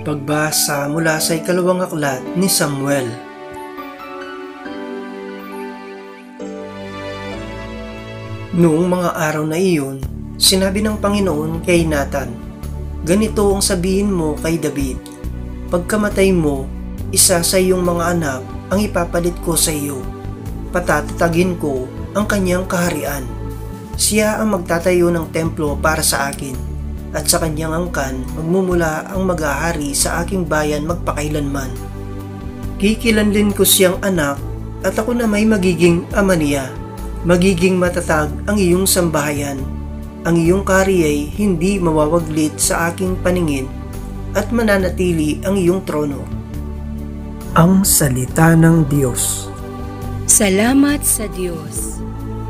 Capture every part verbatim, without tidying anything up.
Pagbasa mula sa ikalawang aklat ni Samuel. Noong mga araw na iyon, sinabi ng Panginoon kay Nathan, "Ganito ang sabihin mo kay David, pagkamatay mo, isa sa iyong mga anak ang ipapalit ko sa iyo. Patatatagin ko ang kanyang kaharian. Siya ang magtatayo ng templo para sa akin, at sa kanyang angkan magmumula ang maghahari sa aking bayan magpakailanman. Kikilanlin ko siyang anak at ako na may magiging ama niya. Magiging matatag ang iyong sambahayan. Ang iyong kahariay hindi mawawaglit sa aking paningin at mananatili ang iyong trono." Ang salita ng Diyos. Salamat sa Diyos.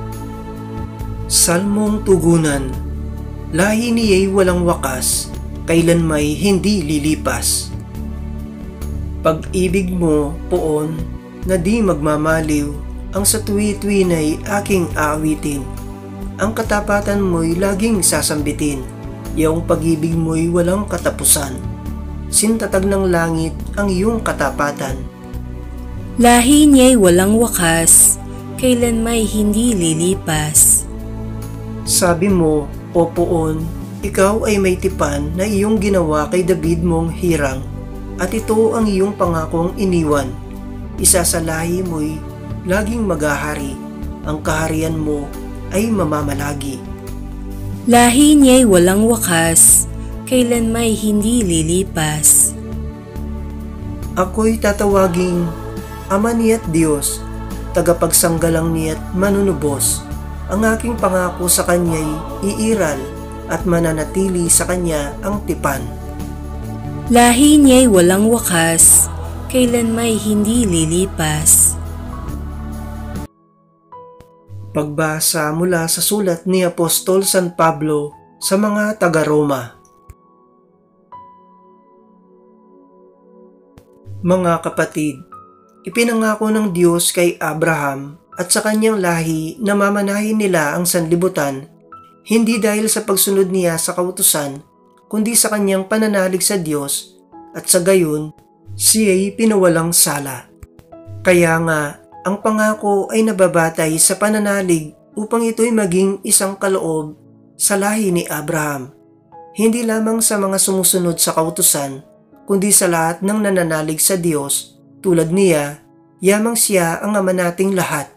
Salmong tugunan. Lahi niya'y walang wakas, kailan may hindi lilipas. Pag-ibig mo, poon, na di magmamaliw, ang sa tuwi-tuwina'y aking aawitin. Ang katapatan mo'y laging sasambitin, iyong pag-ibig mo'y walang katapusan. Sintatag ng langit ang iyong katapatan. Lahi niya'y walang wakas, kailan may hindi lilipas. Sabi mo, o poon, ikaw ay may tipan na iyong ginawa kay David mong hirang, at ito ang iyong pangakong iniwan. Isa sa lahi mo'y laging maghahari, ang kaharian mo ay mamamalagi. Lahi niya'y walang wakas, kailan may hindi lilipas. Ako'y tatawaging Ama niya't Diyos, tagapagsanggalang niya't manunubos. Ang aking pangako sa kanya'y iiral at mananatili sa kanya ang tipan. Lahi niya'y walang wakas, kailan may hindi lilipas. Pagbasa mula sa sulat ni Apostol San Pablo sa mga taga-Roma. Mga kapatid, ipinangako ng Diyos kay Abraham at sa kanyang lahi na mamanahin nila ang sanlibutan, hindi dahil sa pagsunod niya sa kautusan, kundi sa kanyang pananalig sa Diyos, at sa gayon, siya'y pinawalang sala. Kaya nga, ang pangako ay nababatay sa pananalig upang ito'y maging isang kaloob sa lahi ni Abraham, hindi lamang sa mga sumusunod sa kautusan, kundi sa lahat ng nananalig sa Diyos, tulad niya, yamang siya ang ama nating lahat.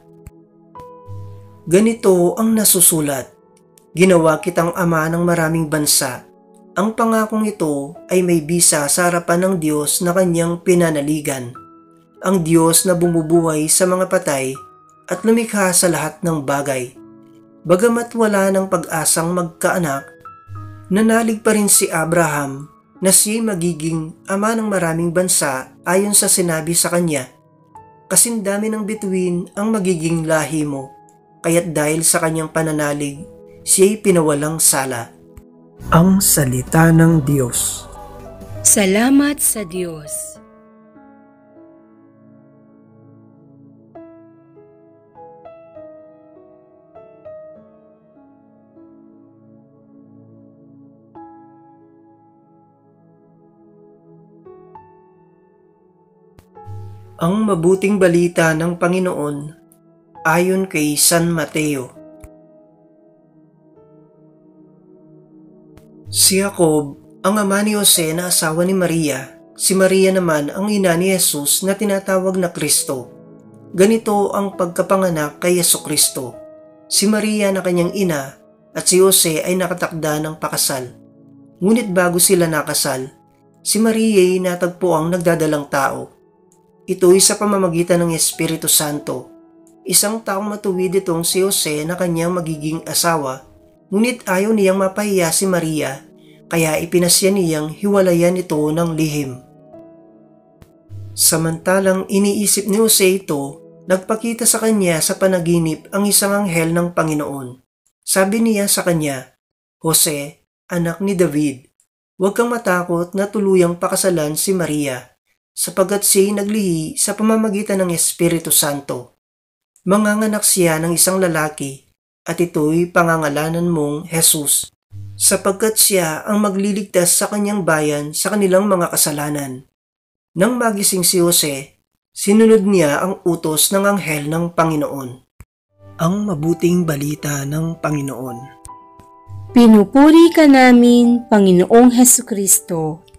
Ganito ang nasusulat, "Ginawa kitang ama ng maraming bansa." Ang pangakong ito ay may bisa sa harapan ng Diyos na kanyang pinanaligan, ang Diyos na bumubuhay sa mga patay at lumikha sa lahat ng bagay. Bagamat wala ng pag-asang magkaanak, nanalig pa rin si Abraham na siya'y magiging ama ng maraming bansa ayon sa sinabi sa kanya, "Kasindami ng bituin ang magiging lahi mo." Kaya't dahil sa kanyang pananalig, siya'y pinawalang sala. Ang salita ng Diyos. Salamat sa Diyos. Ang mabuting balita ng Panginoon ayon kay San Mateo. Si Jacob, ang ama ni Jose na asawa ni Maria, si Maria naman ang ina ni Jesus na tinatawag na Kristo. Ganito ang pagkapanganak kay Jesucristo. Si Maria na kanyang ina at si Jose ay nakatakda ng pakasal. Ngunit bago sila nakasal, si Maria ay natagpo ang nagdadalang tao. Ito'y sa pamamagitan ng Espiritu Santo. Isang taong matuwid itong si Jose na kanyang magiging asawa, ngunit ayaw niyang mapahiya si Maria, kaya ipinasya niyang hiwalayan ito ng lihim. Samantalang iniisip ni Jose ito, nagpakita sa kanya sa panaginip ang isang anghel ng Panginoon. Sabi niya sa kanya, "Jose, anak ni David, huwag kang matakot na tuluyang pakasalan si Maria, sapagkat siya'y naglihi sa pamamagitan ng Espiritu Santo. Manganganak siya ng isang lalaki, at ito'y pangangalanan mong Jesus. sapagkat siya ang magliligtas sa kanyang bayan sa kanilang mga kasalanan. Nang magising si Jose, sinunod niya ang utos ng anghel ng Panginoon. Ang mabuting balita ng Panginoon. Pinupuri ka namin, Panginoong Hesukristo.